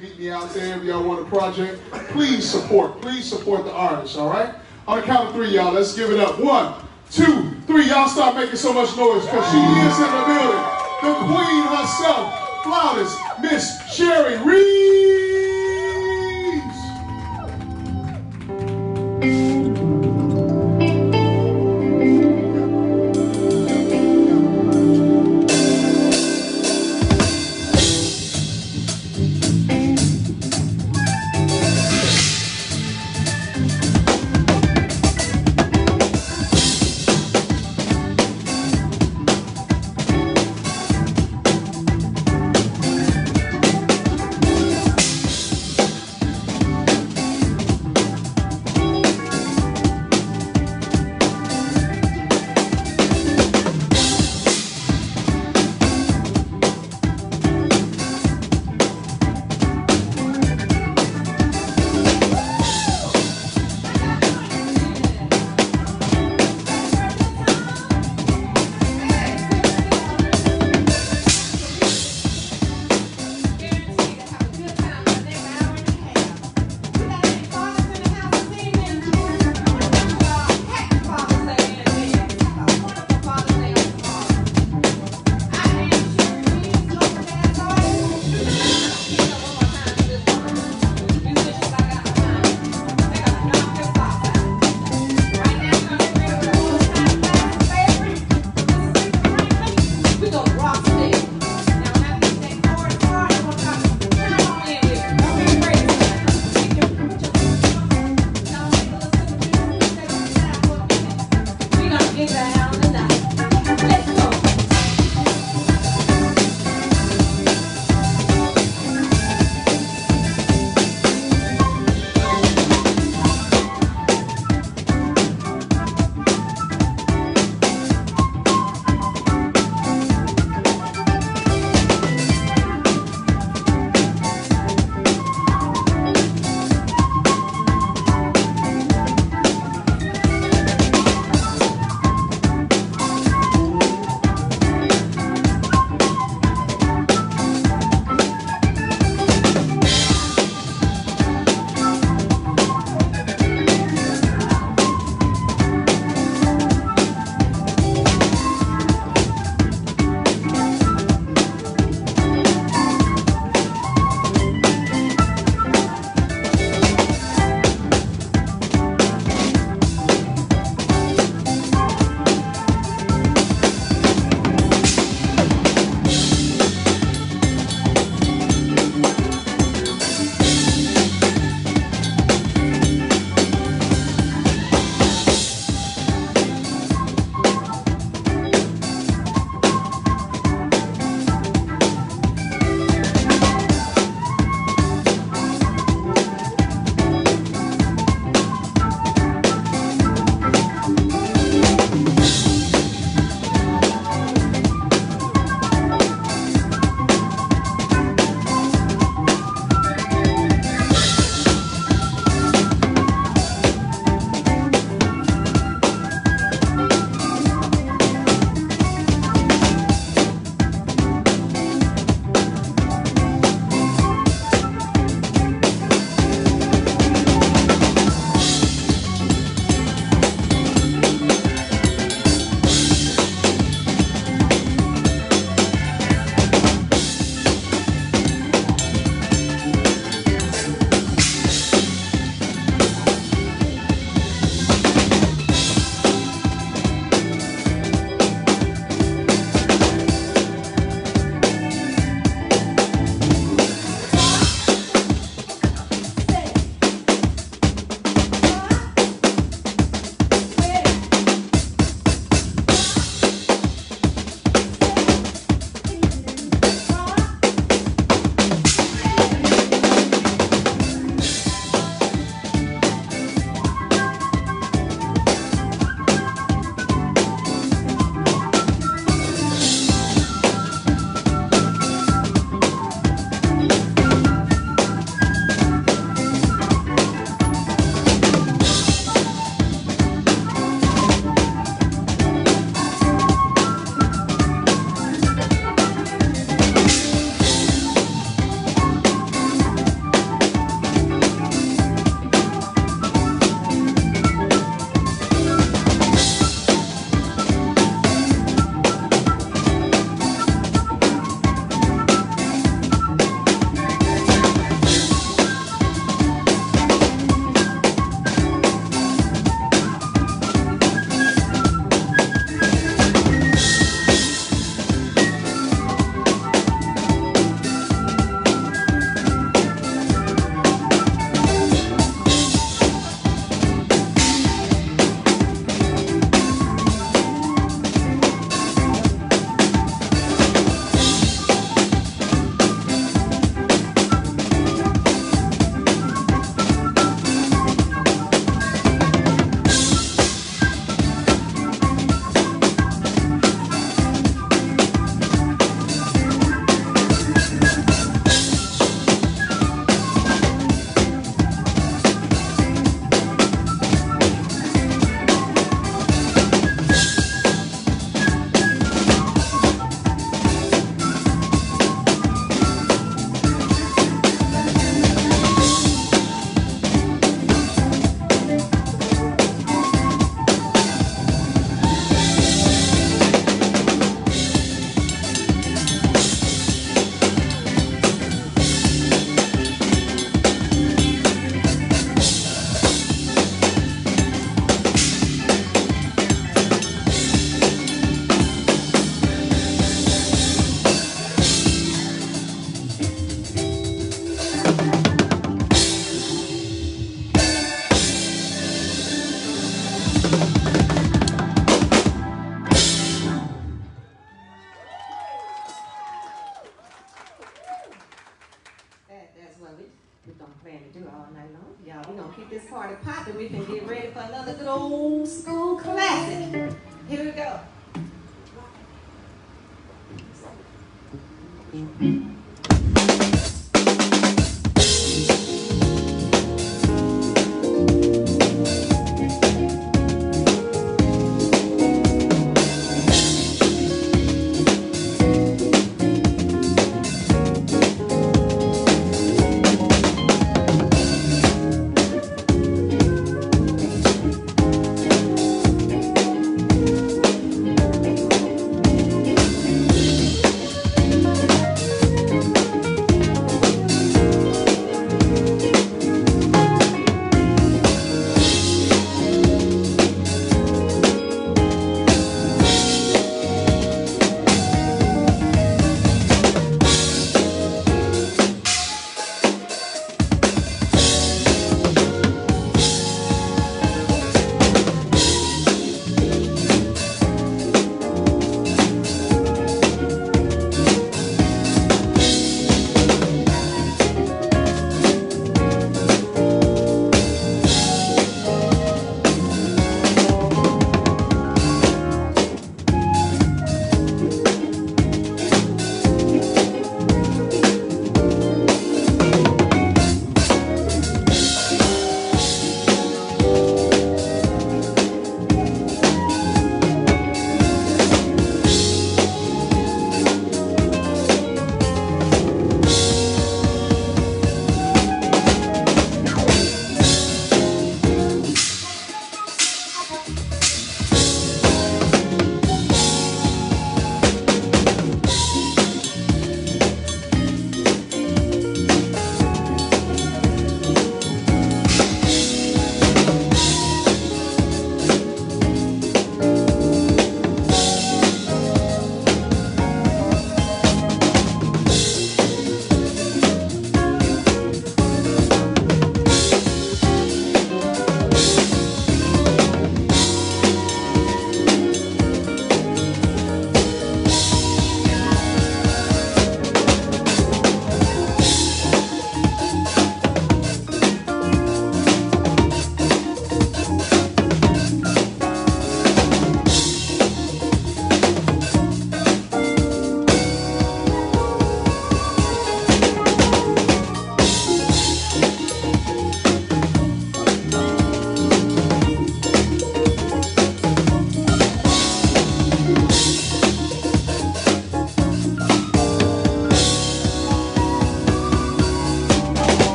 Meet me out there if y'all want a project. Please support the artists, all right? On the count of three, y'all, let's give it up. 1, 2, 3. Y'all start making so much noise because she is in the building. The queen herself, flawless, Miss Sherry Reeves. That's what we're going to plan to do all night long. Y'all, we're going to keep this party popping. We can get ready for another good old school classic. Here we go.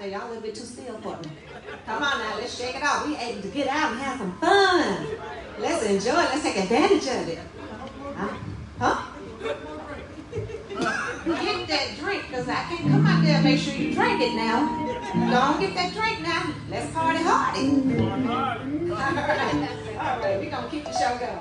there. Y'all a little bit too still for me. Come on now, let's shake it off. We able to get out and have some fun. Let's enjoy it. Let's take advantage of it. Huh? Get that drink, because I can't come out there and make sure you drink it now. Don't get that drink now. Let's party hardy. All right, we're going to keep the show going.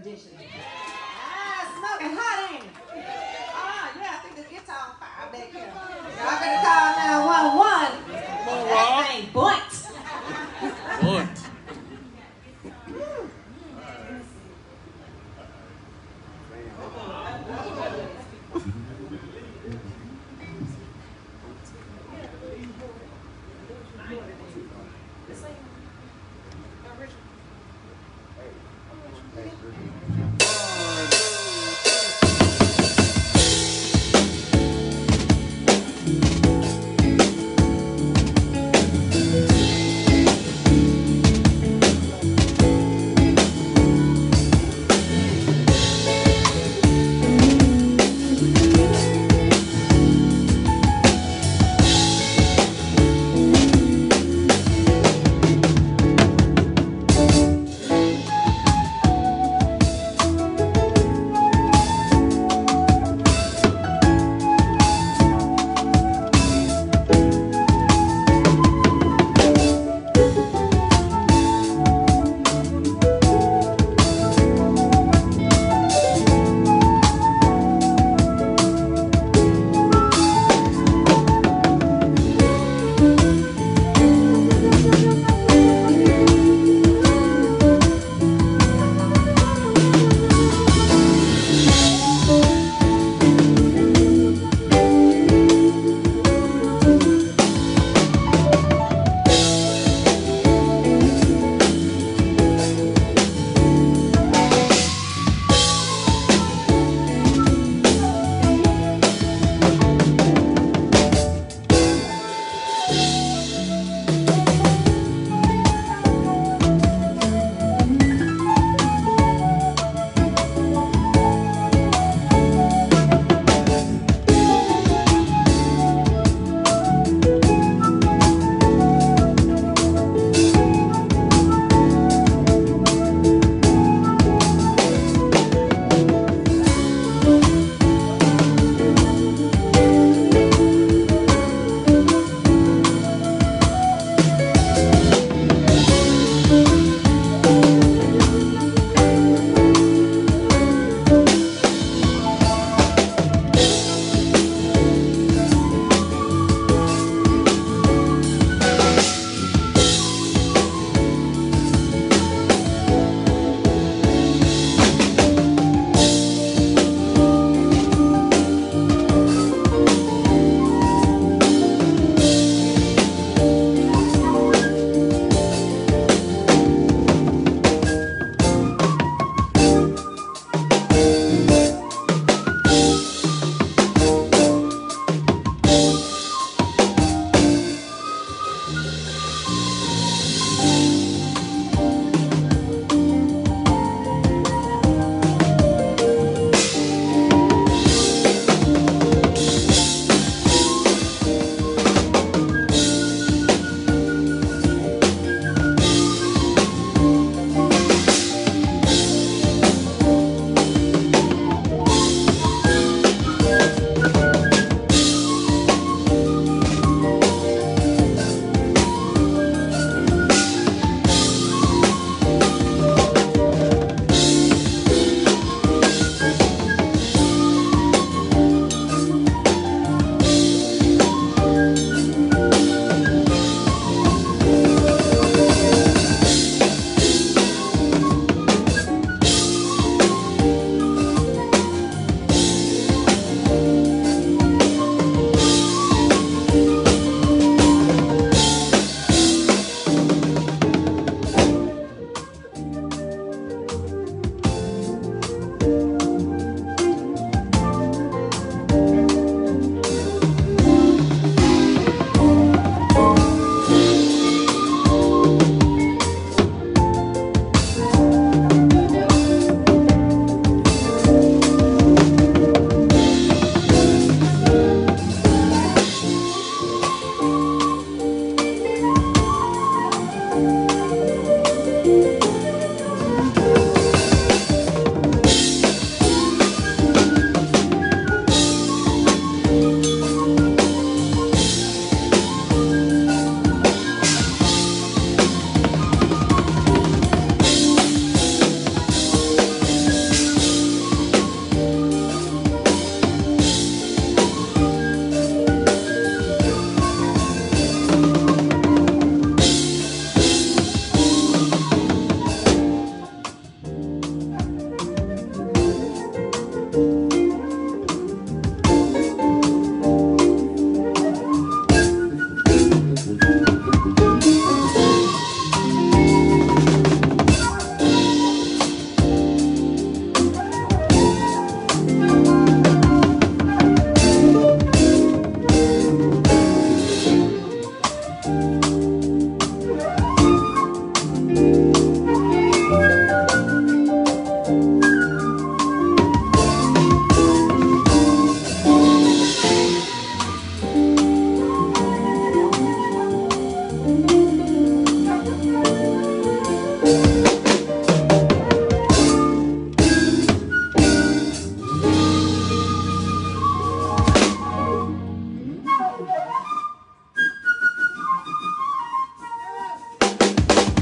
conditioner. Smoking hot, ain't it? Yeah, I think the guitar on fire back here. Y'all better call 911. Come on, That Rob. thing bunt. Bunt.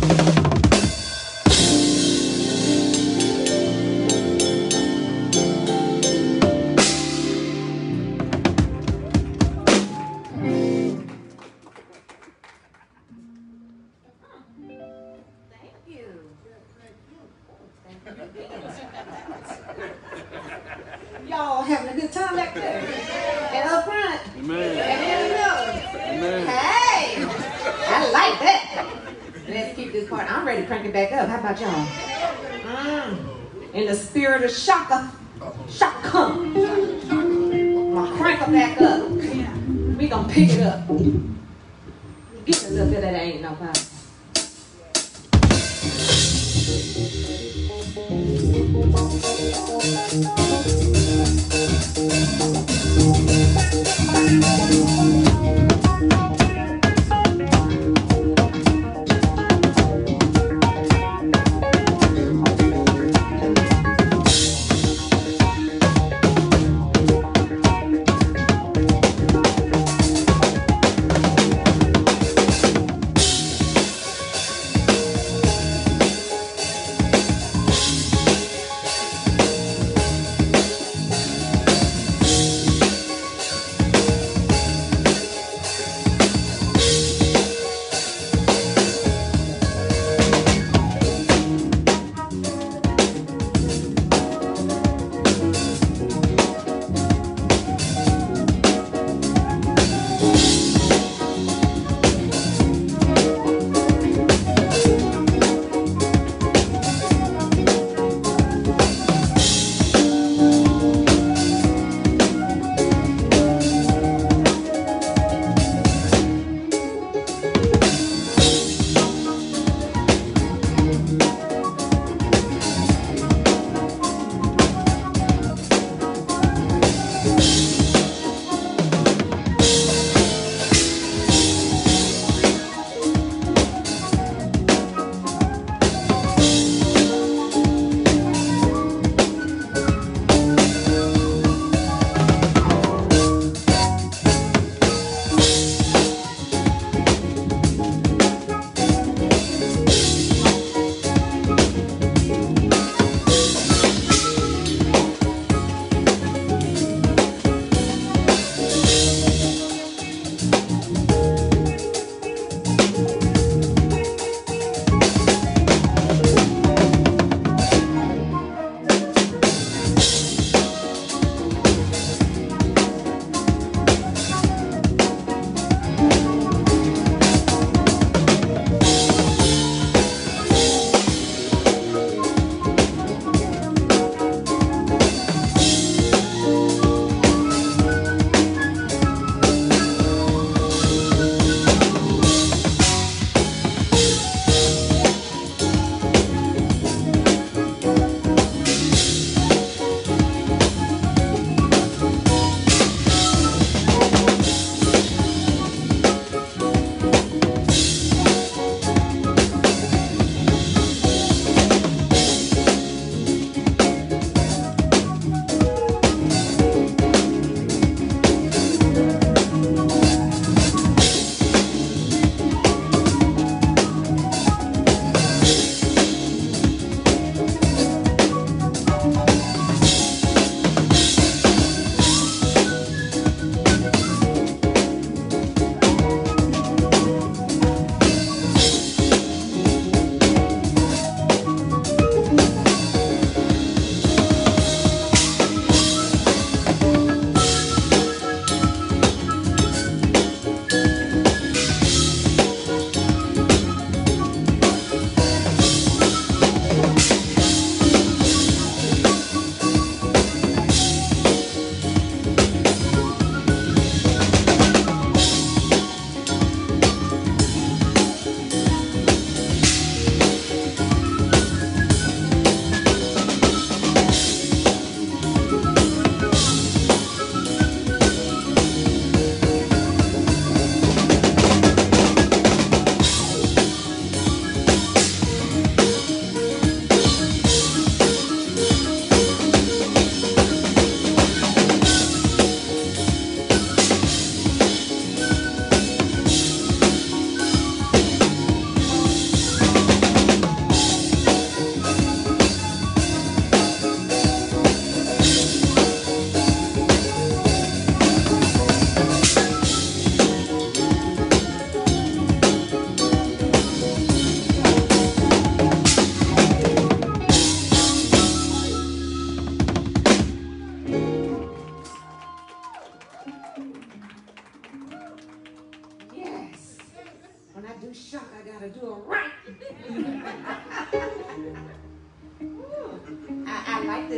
Y'all having a good time back there. And up front. Amen. And in the middle. Amen. Hey! I like that. Let's keep this part. I'm ready to crank it back up. How about y'all? In the spirit of Shaka. Shaka. I'm gonna crank her back up. We gonna pick it up. Get a little bit of that ain't nobody.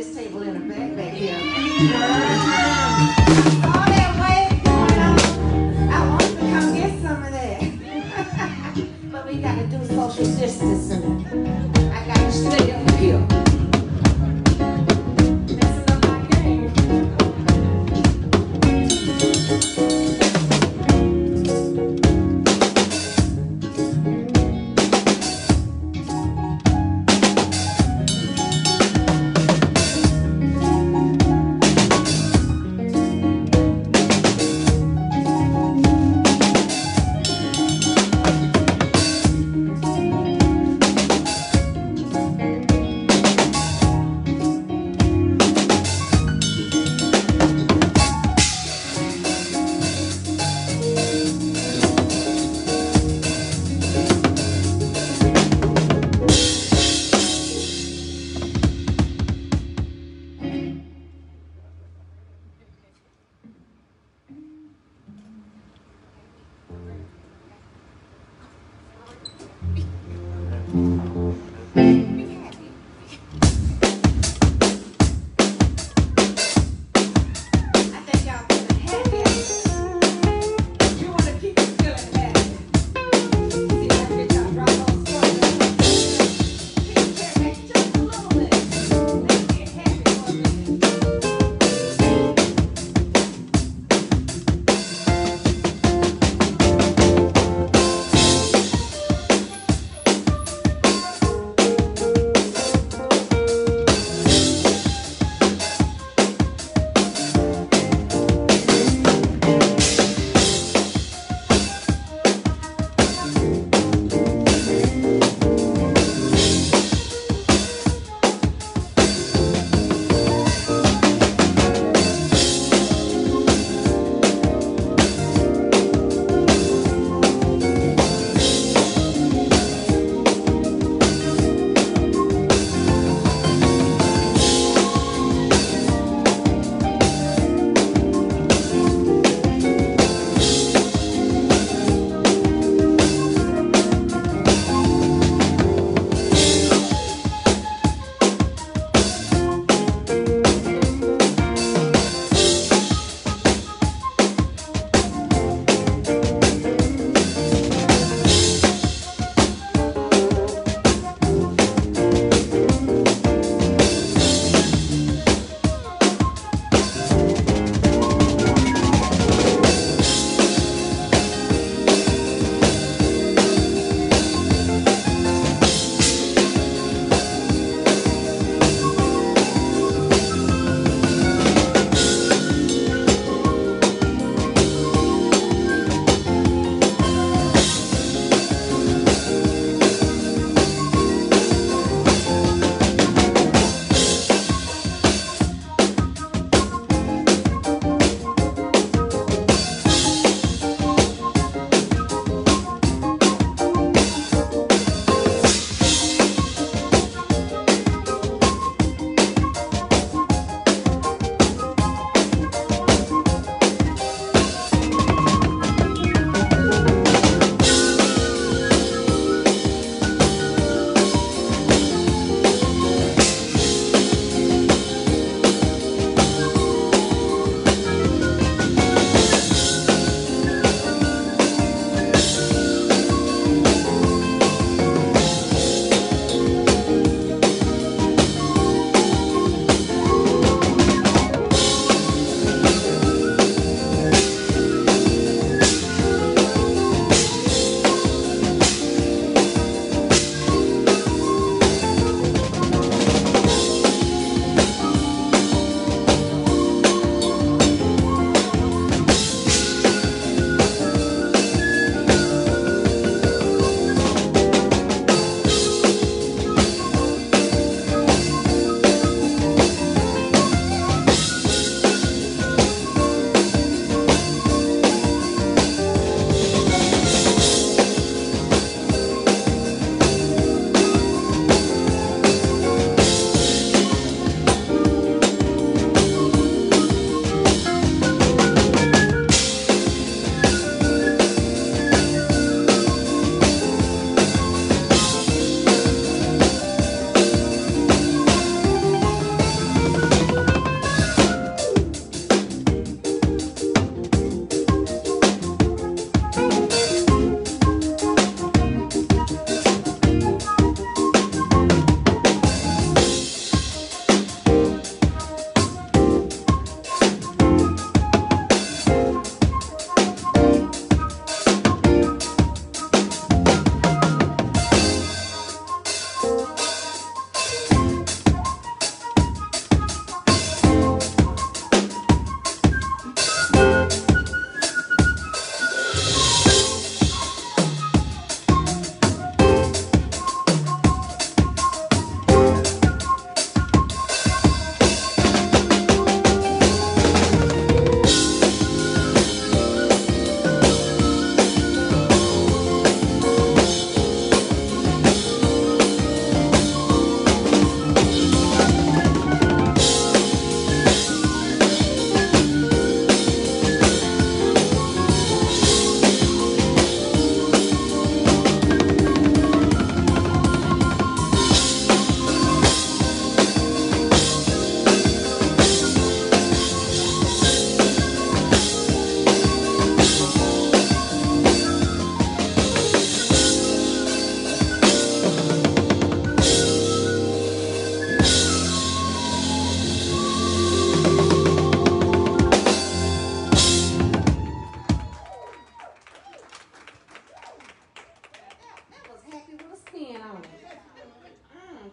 this table in the back here. All that wave going on. I want to come get some of that. But we got to do social distancing. I got to stay up here. Messing up my game.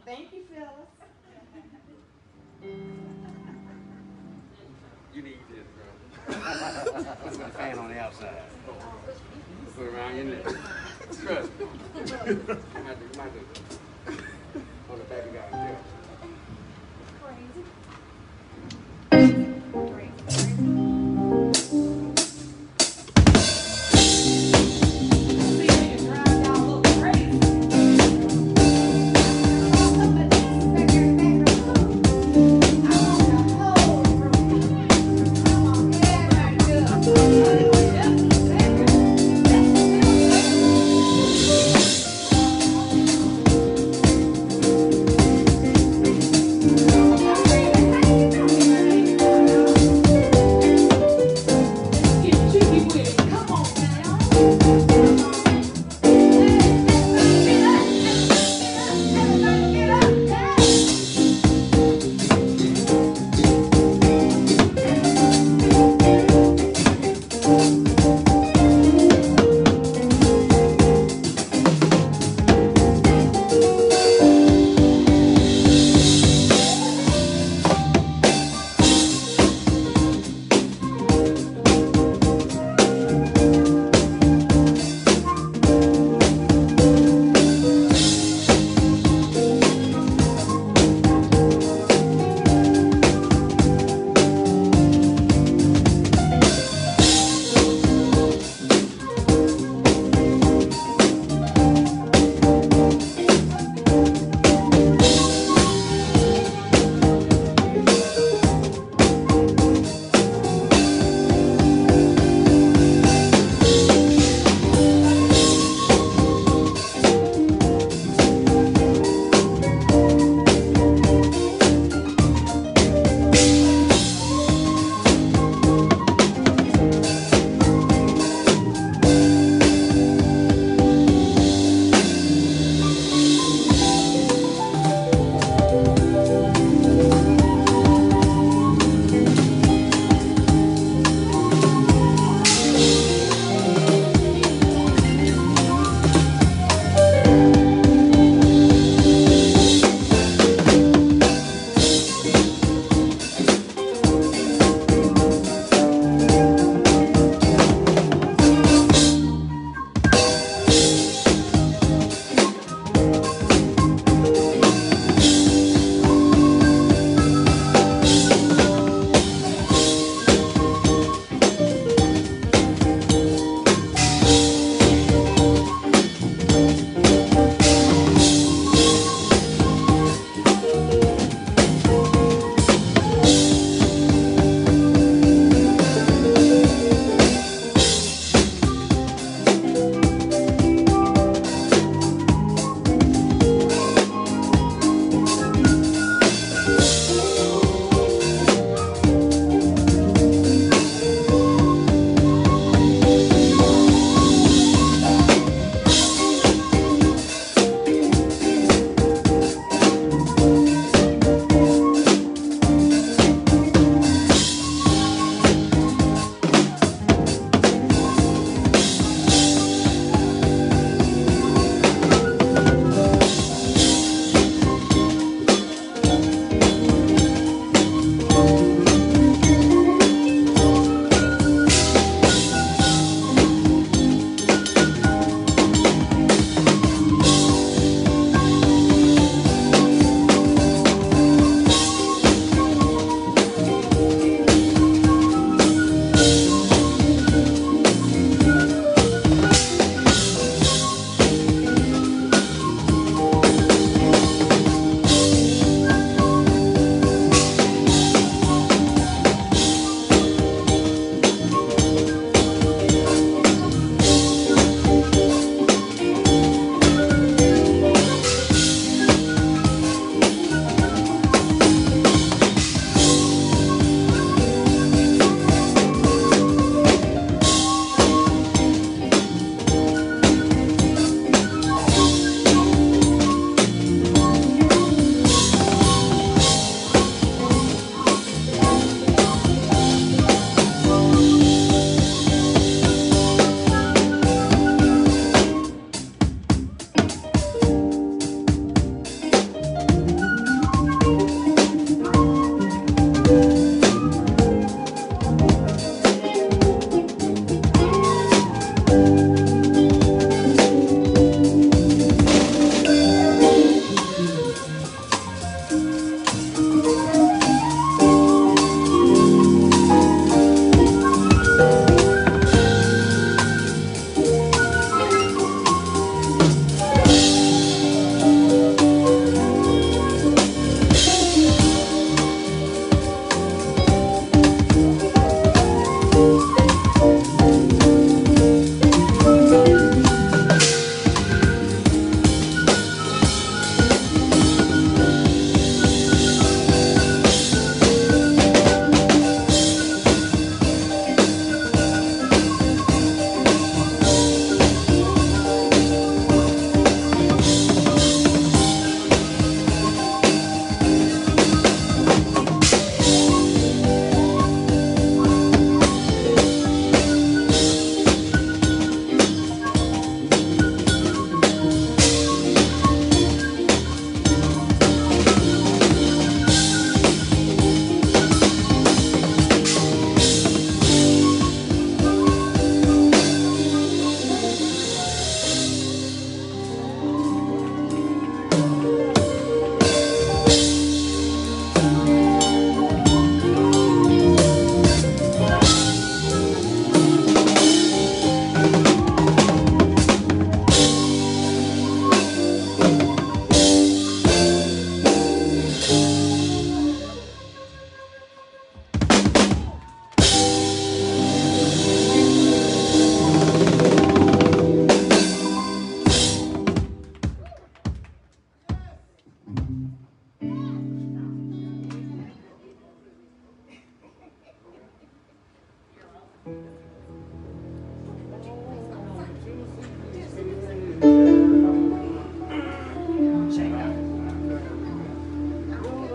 Thank you, Phyllis. You need this, bro. Put the fan on the outside. Put it around your neck. Trust me. You might do. On the back of God's tail.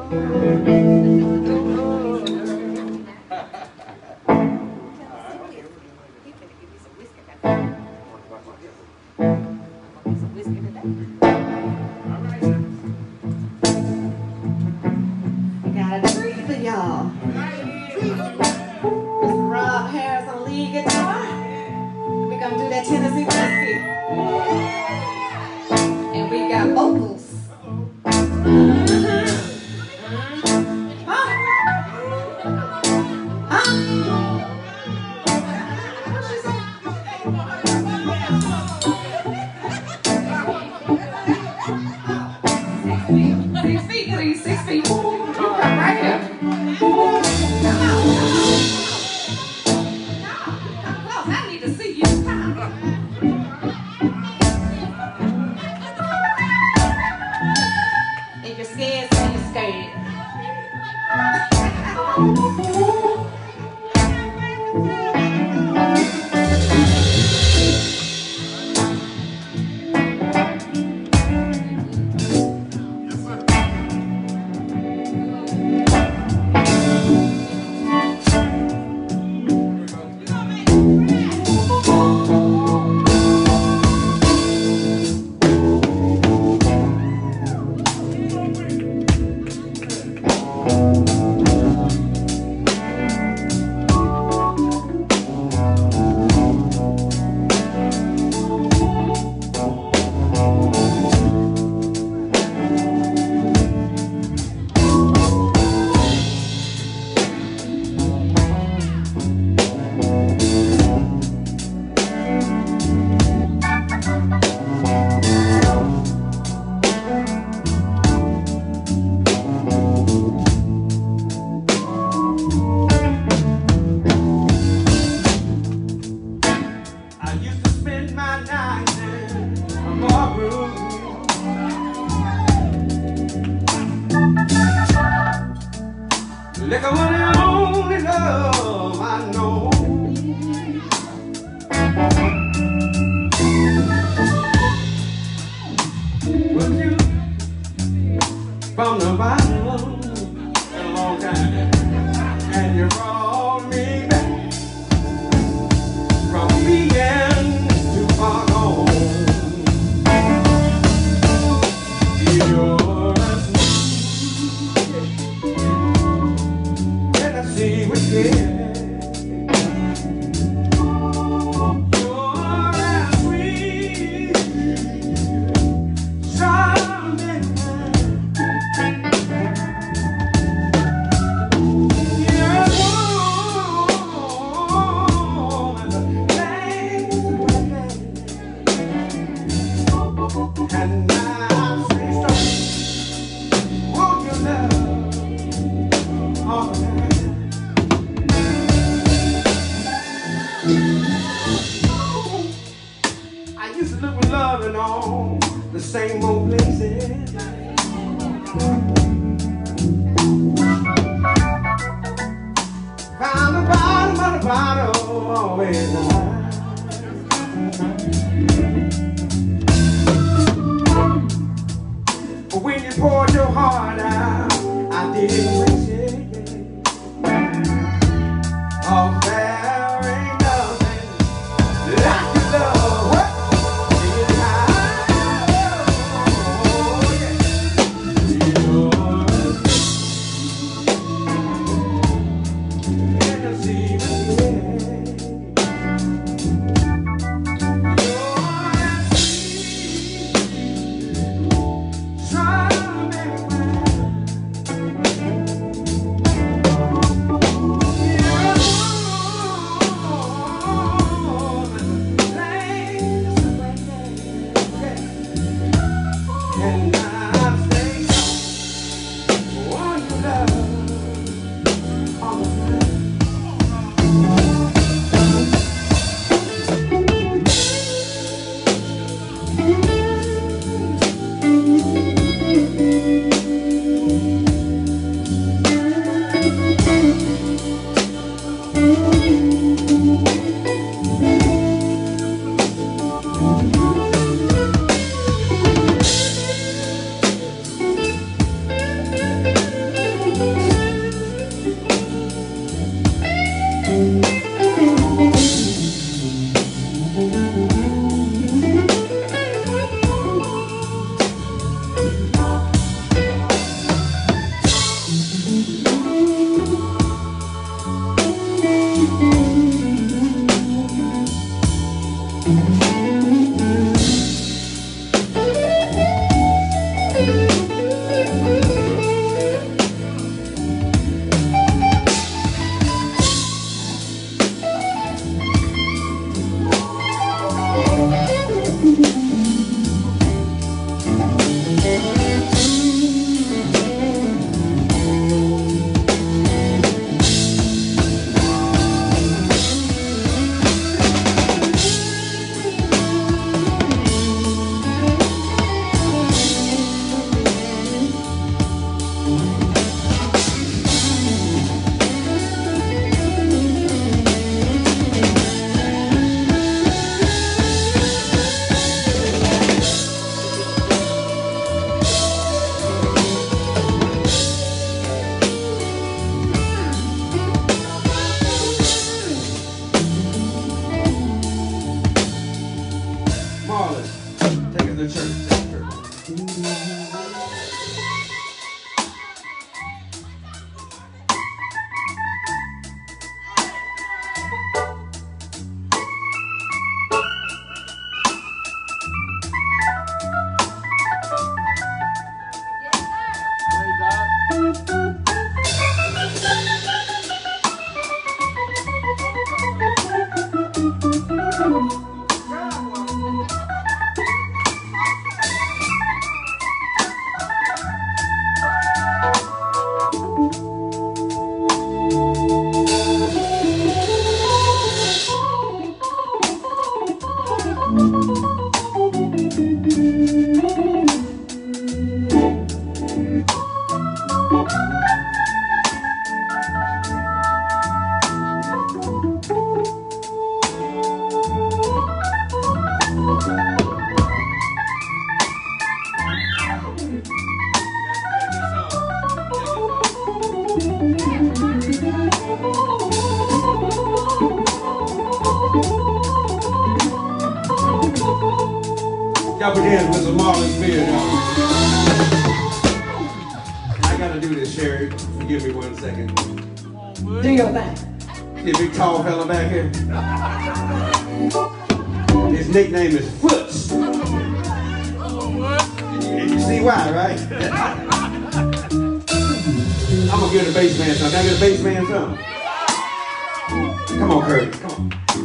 Got a treat for y'all. Mr. Rob Harris on lead guitar. We're gonna do that Tennessee whiskey. And we got vocals. Huh? Huh? What'd she say? 6 feet, please. 6 feet. Right here. Come on. Come close. I need to see you. Come on. If you're scared, say you're scared. Liquor was the only love I know. Put you from the bottom a long time, and you brought me back from being too far gone. You're as sweet as I see with care. And now say so, won't you love all the time? I used to look for love in all the same old places. Found the bottom of the bottle always high. But when you poured your heart out, I didn't wish it. Oh, there ain't nothing like your love. What? Y'all put hands with some Marlon Spears, y'all. I gotta do this, Sherry. Give me 1 second. Do your thing. See a big tall fella back here? His nickname is Foots. And you see why, right? I'm gonna give the bass man something. Can I get a bass man something? Come on, Curtis. Come on.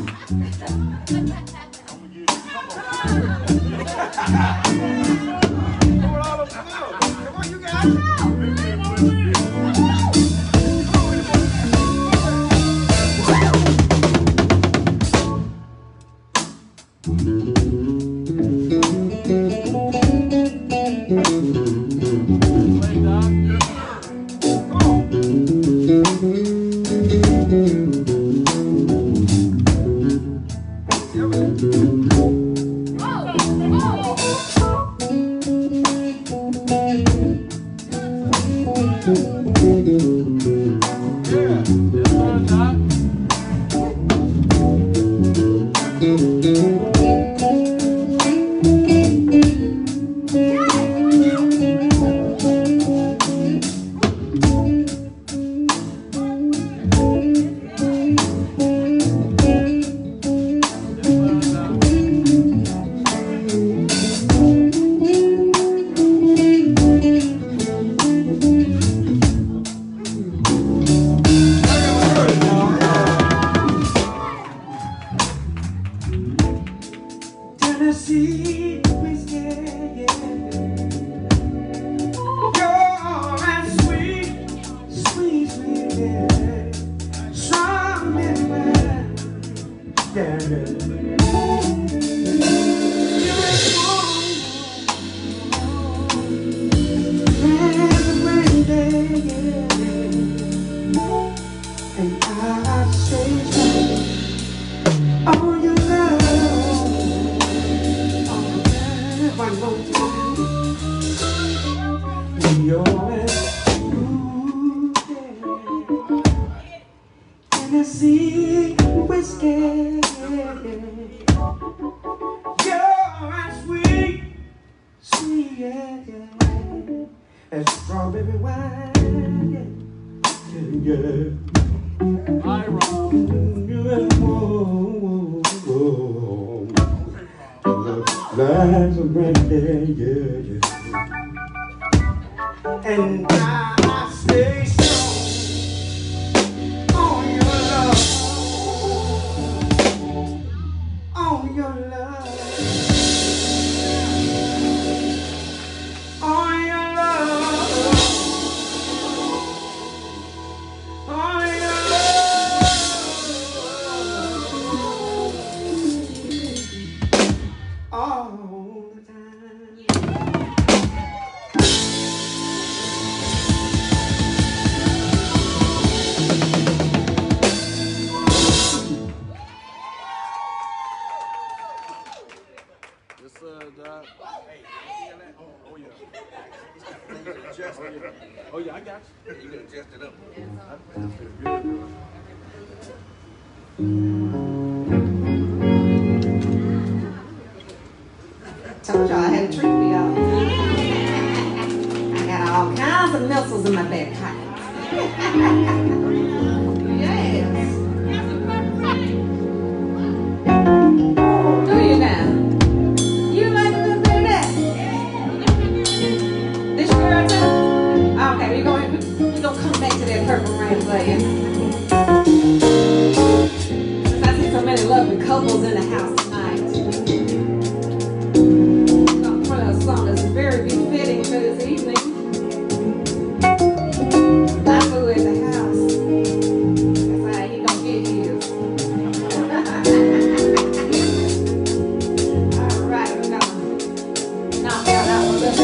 Oh yeah, I got you. You can adjust it up. Told y'all I had a treat for y'all. I got all kinds of missiles in my back pocket. Yes. Do you now? You like a little bit of that? This girl too? Okay, we're gonna come back to that purple rain for you. Since I see so many lovely couples in the house tonight. A song that's very befitting for this evening. Lafu in the house. That's how he gonna get his. All right, we're gonna knock out that one. Let's go.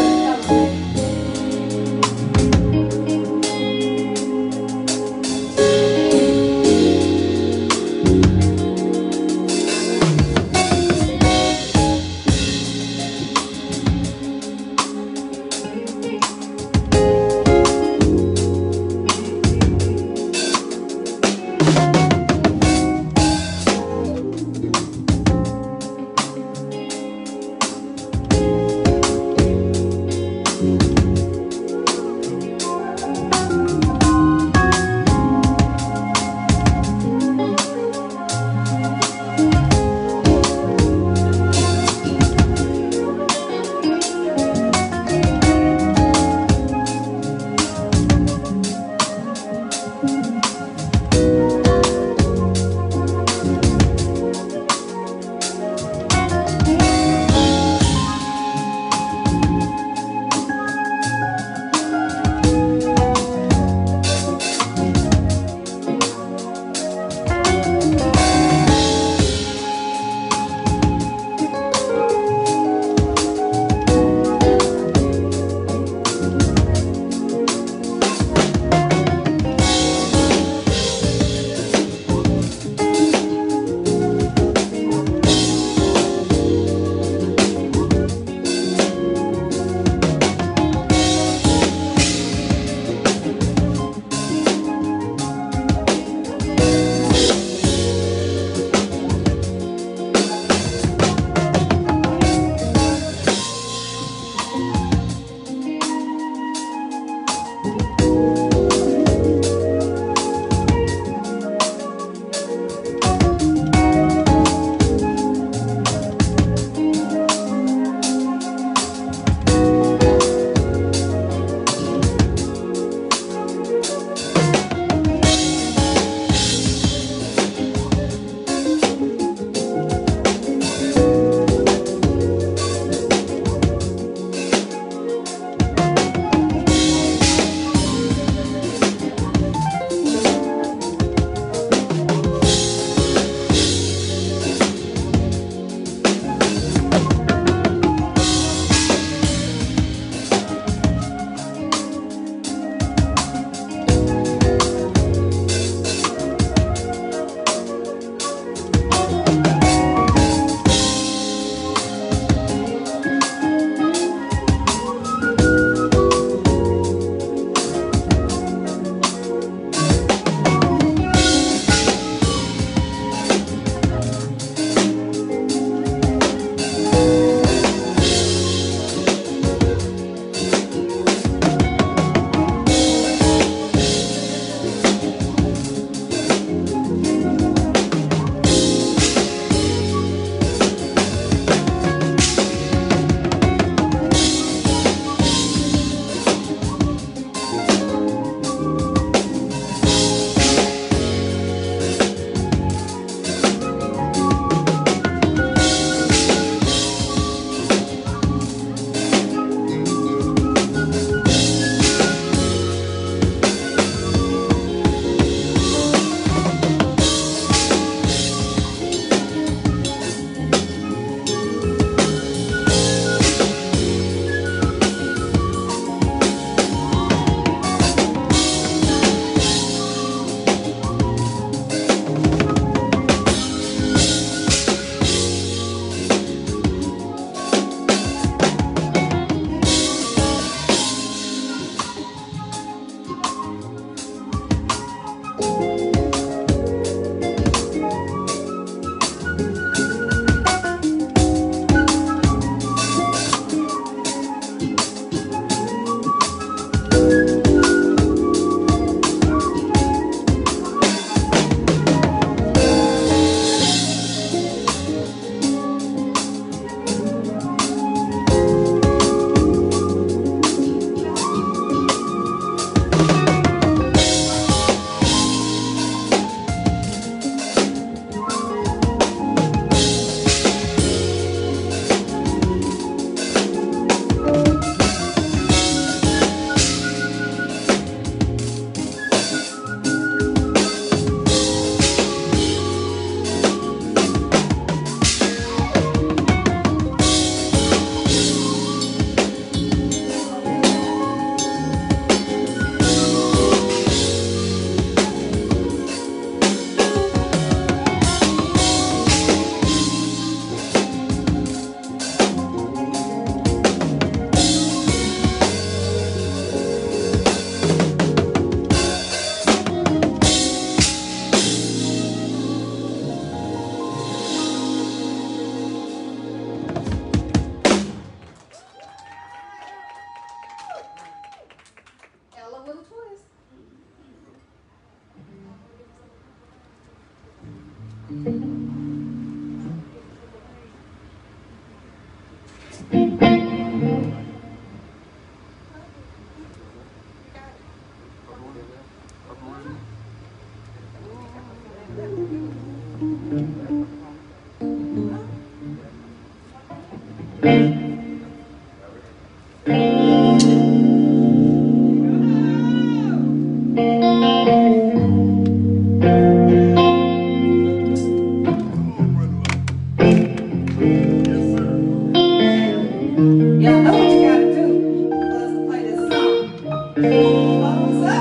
Y'all know what you gotta do for us to play this song. Thumbs up.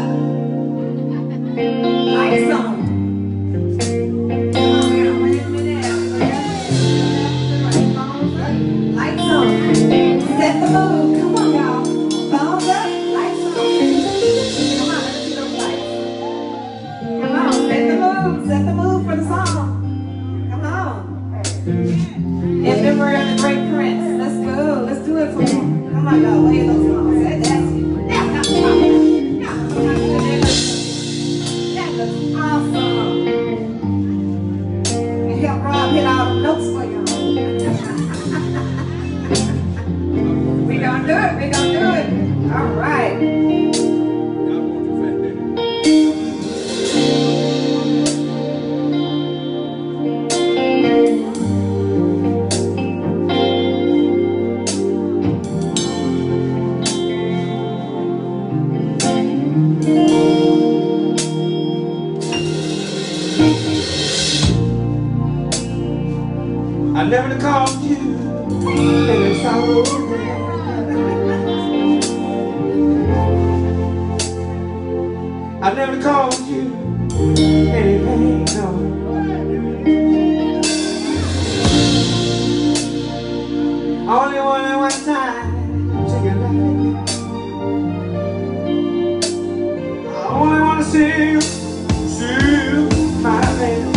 Lights on. Come on, we gotta wait a minute. Thumbs up. Lights on. Set the mood. Come on, y'all. Thumbs up. Lights on. Come on, let's see those lights. Come on, set the mood. Set the mood for the song. Come on. In memory of the great Prince. Let's go. Let's do it for him. Come on, y'all. Lay those songs. That's it. That looks awesome. And help Rob hit all the notes for y'all. We gonna do it. We gonna do it. All right. I never called you, and it's all over. I never called you anything, no. Only one time to get life. I only want to see you, my baby.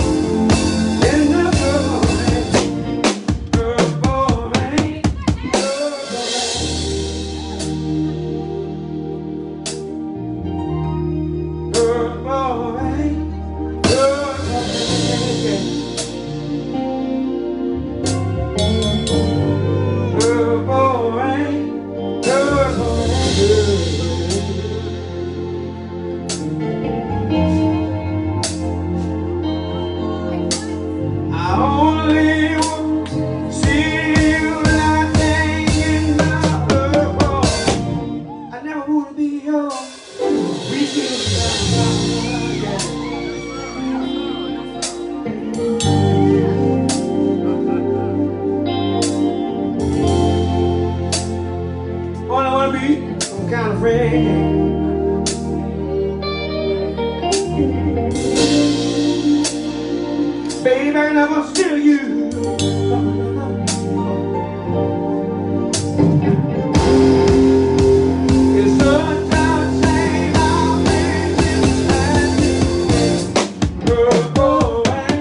Kind of friend, baby, I never steal you. It's such a shame I'll make you sad. Go away.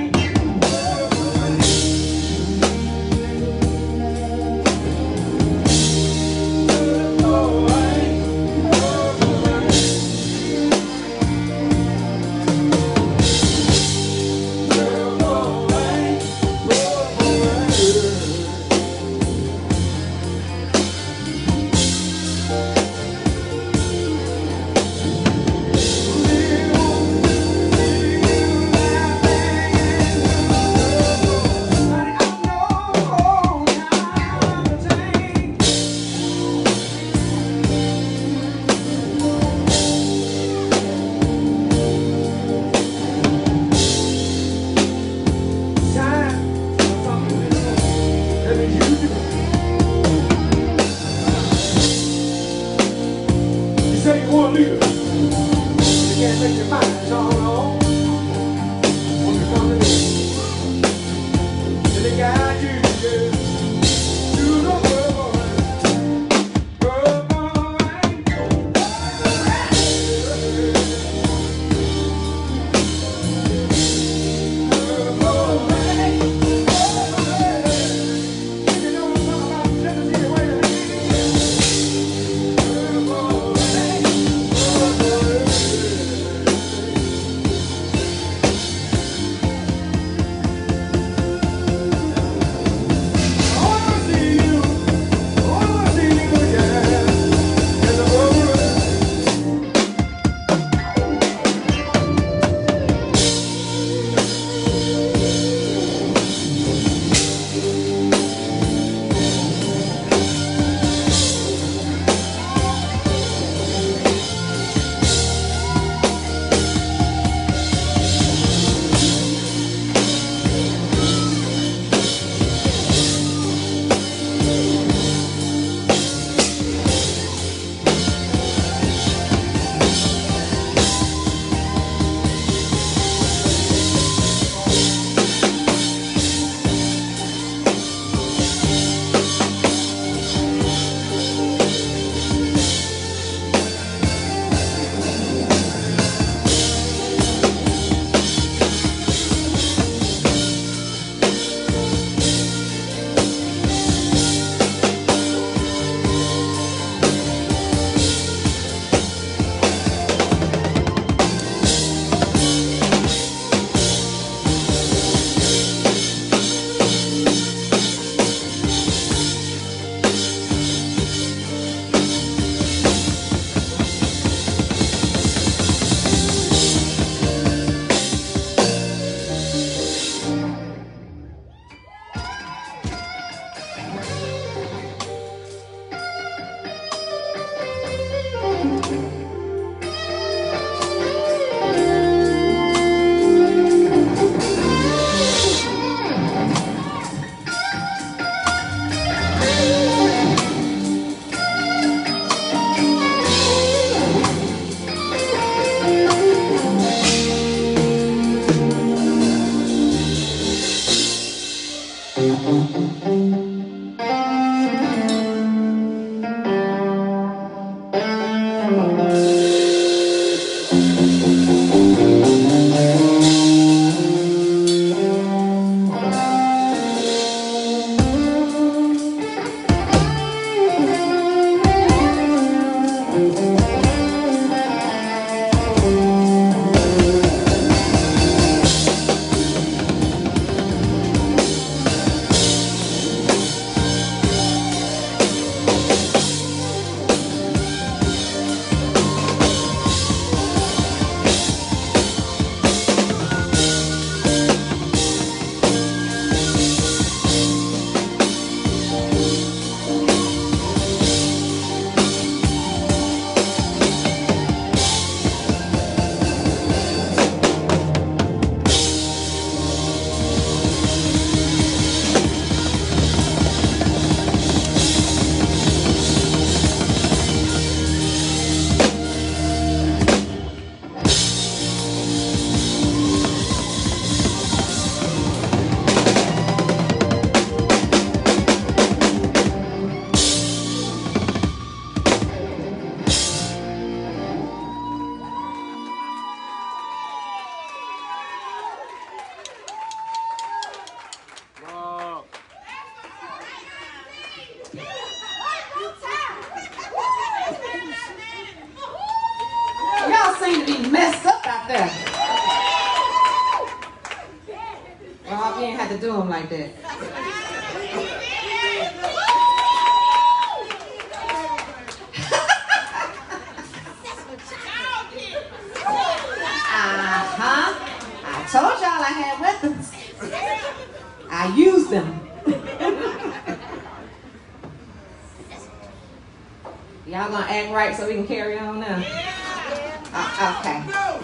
seem to be messed up out there. Rob, you ain't had to do them like that. I told y'all I had weapons. I used them. Y'all gonna act right so we can carry on now? Okay.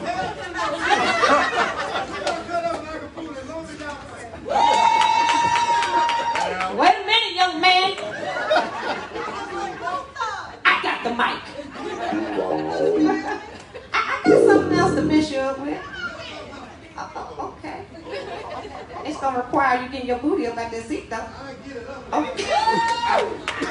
Wait a minute, young man. I got the mic. I got something else to mess you up with. Okay. It's gonna require you getting your booty up at this seat, though. Okay.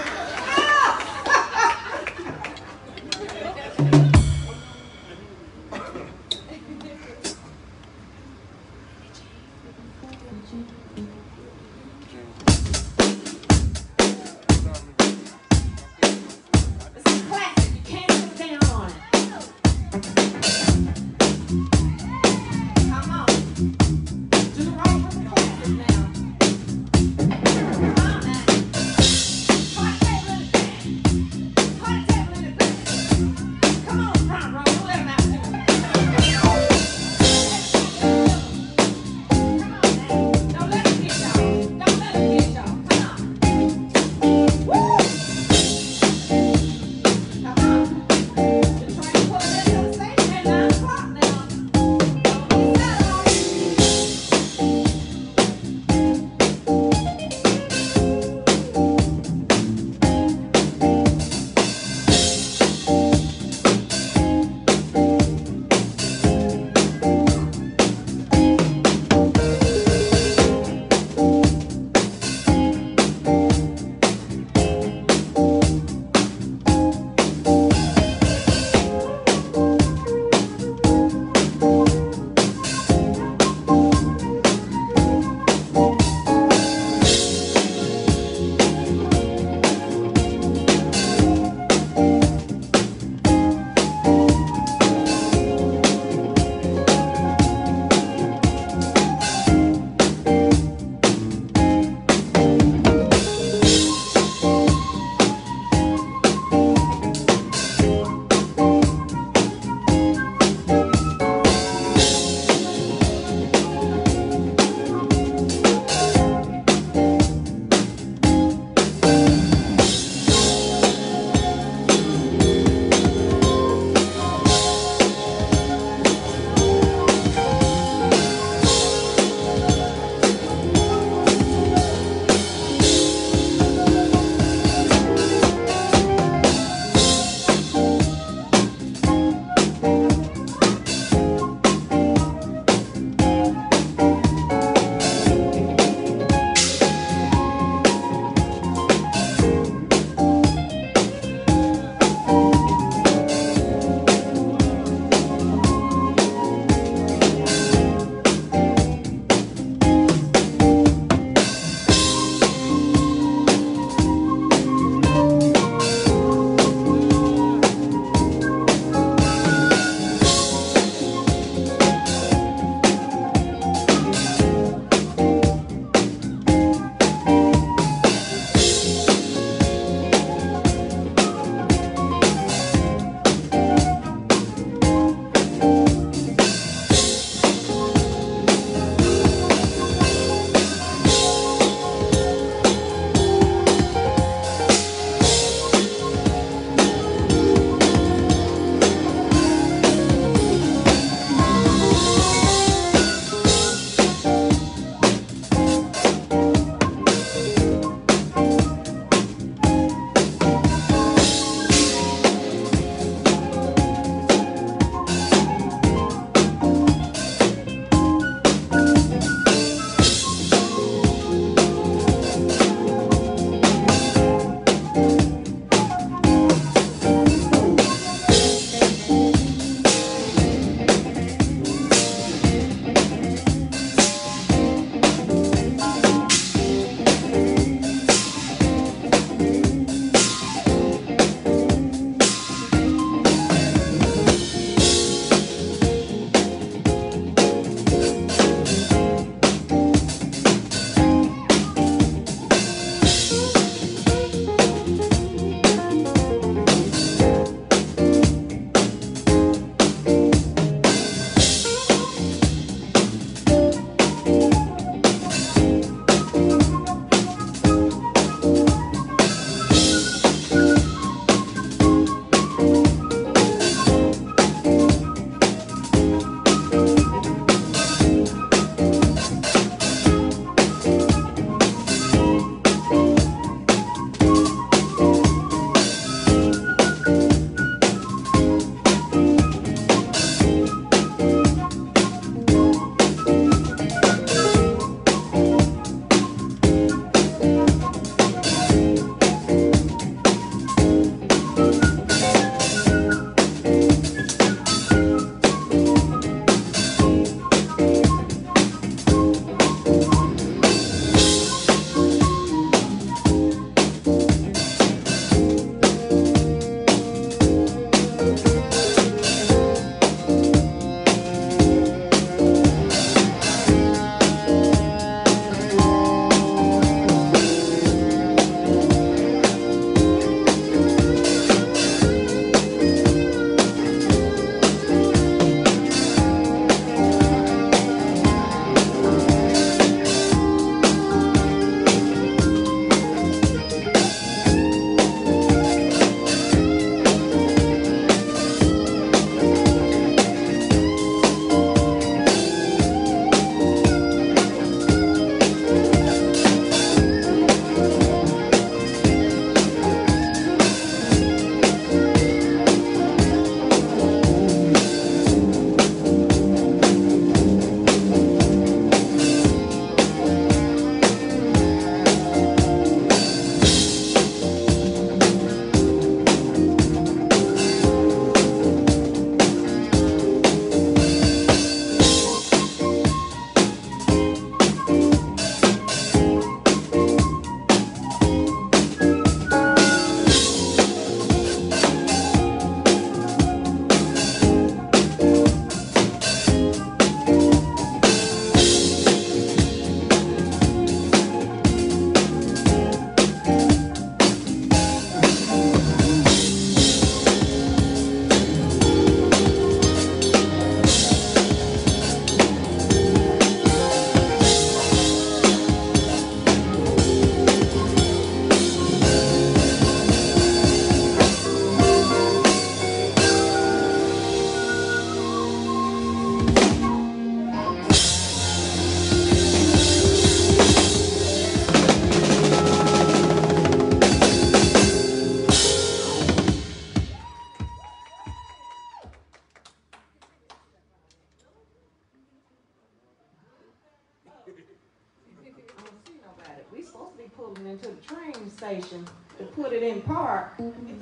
pulling into the train station to put it in park.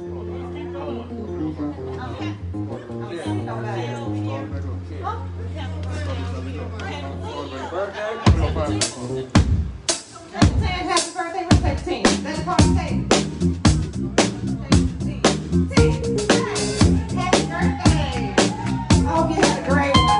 Happy birthday, let's take 10. Let's party take. Happy birthday. I hope you had a great one.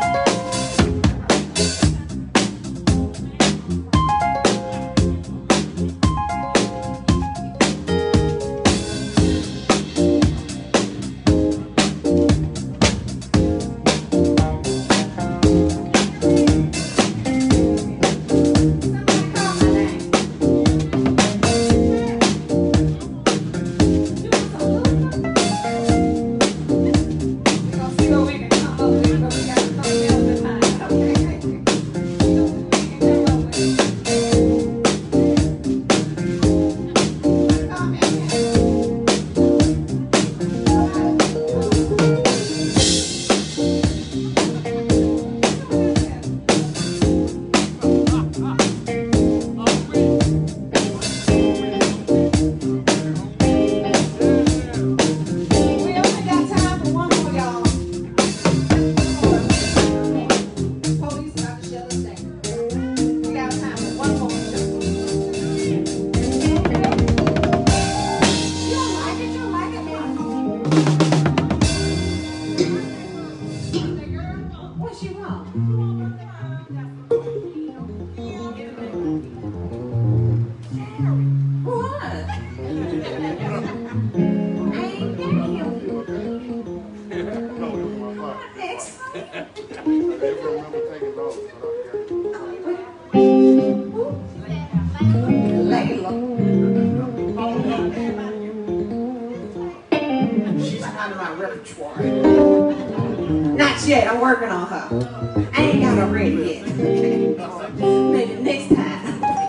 Not yet, I'm working on her. I ain't got her ready yet. Maybe next time.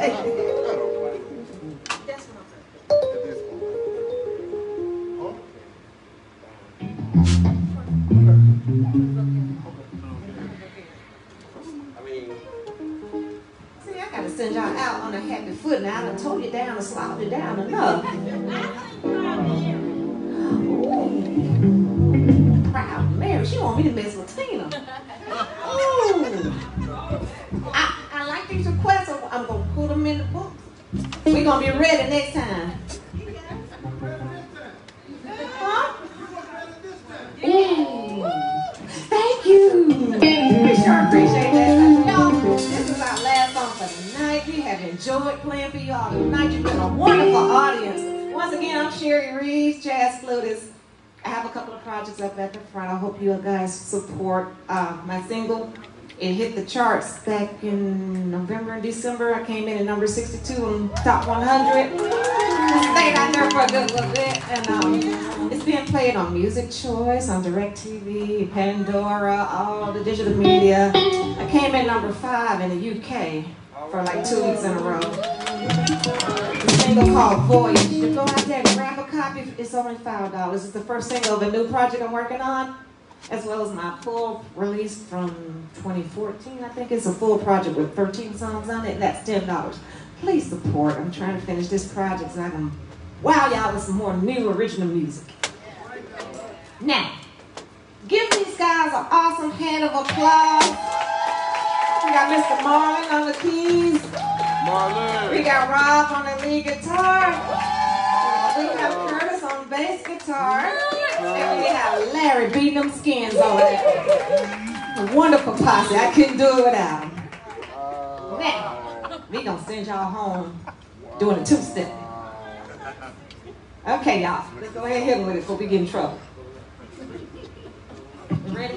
See, I gotta send y'all out on a happy foot now. I done tore you down and slowed you down enough. Proud Mary, she want me to mess with Tina. Ooh. I like these requests, so I'm gonna put them in the book. We're gonna be ready next time. Huh? Ooh. Thank you. We sure appreciate that. Y'all, this is our last song for tonight. We have enjoyed playing for y'all tonight. You've been a wonderful audience. Once again, I'm Sherry Reeves, jazz flutist. I have a couple of projects up at the front. I hope you guys support my single. It hit the charts back in November and December. I came in at number 62 on Top 100. Stayed out there for a good little bit. And it's being played on Music Choice, on DirecTV, Pandora, all the digital media. I came in number 5 in the UK for like 2 weeks in a row. A single called Voyage. You go out there and grab a copy. It's only $5. It's the first single of a new project I'm working on, as well as my full release from 2014. I think it's a full project with 13 songs on it, and that's $10. Please support. I'm trying to finish this project so I can wow y'all with some more new original music. Now, give these guys an awesome hand of applause. We got Mr. Marlon on the keys. Marlon. We got Rob on the lead guitar. We have Curtis on bass guitar. And we have Larry beating them skins over there. A wonderful posse. I couldn't do it without him. Now, we gonna send y'all home doing a two-step. Okay, y'all. Let's go ahead and hit them with it before we get in trouble. You ready?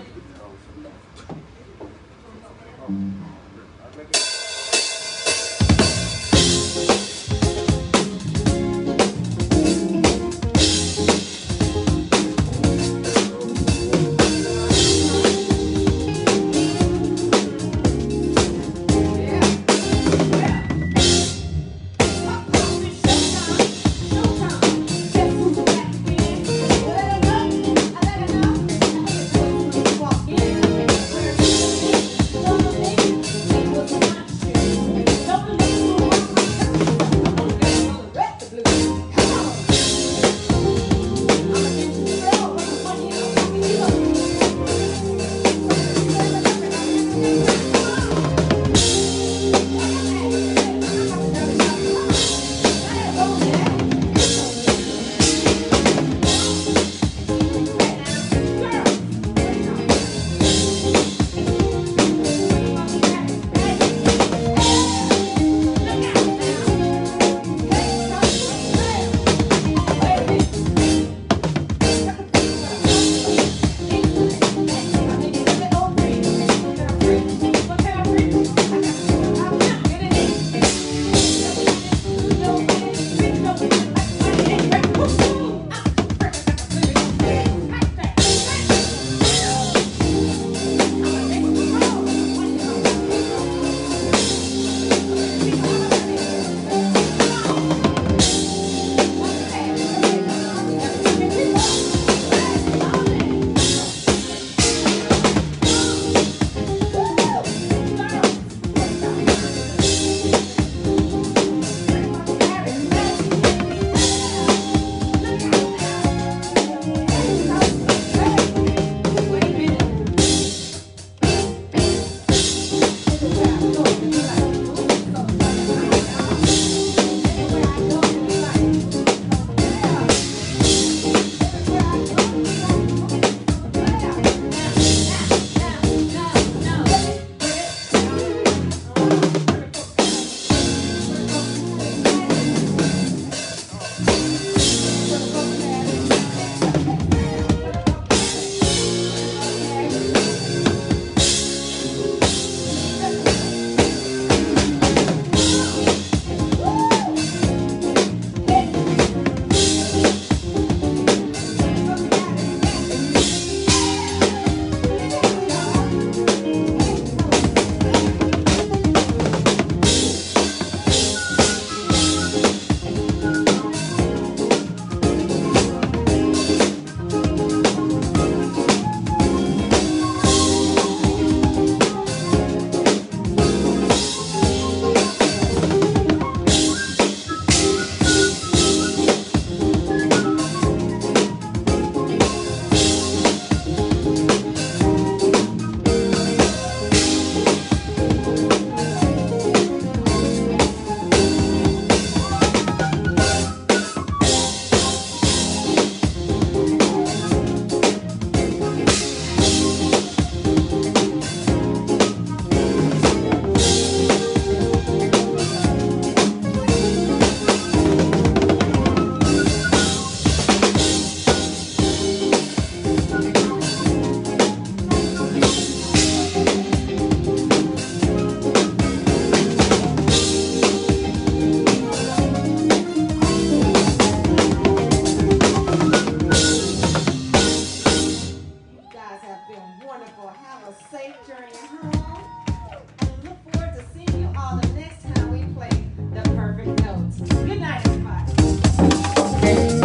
have a safe journey home. And look forward to seeing you all the next time we play the perfect notes. Good night, everybody.